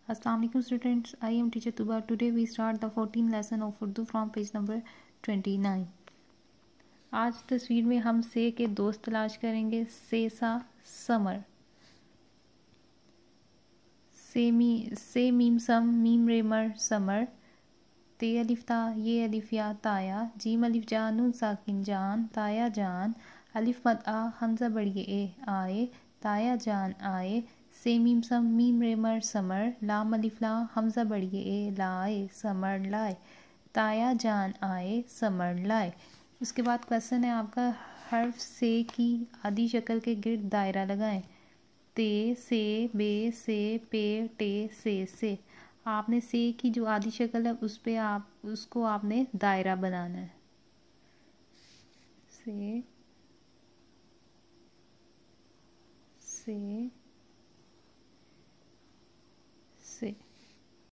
Assalamu alaikum students, I am teacher Tuba. Today we start the 14th lesson of Urdu from page number 29. आज तस्वीर में हम से के दोस्त तलाश करेंगे। से सा समर, से मीम सम मीम रेमर समर, ते अलिफ्ता ये अलिफिया ताया, जीम अलिफ जान नून साकिन जान ताया जान, अलिफ मद आ हमजा बढ़िए ए आए ताया जान आए, से मीम सम मीम रेमर समर, लाम अलिफ ला हमजा बढ़िए ए लाए समर लाए, ताया जान आए समर लाए। उसके बाद क्वेश्चन है आपका, हर्फ से की आदि शक्ल के गिर्द दायरा लगाएं। ते से बे से पे टे से आपने से की जो आदि शक्ल है उस पे उसको आपने दायरा बनाना है। से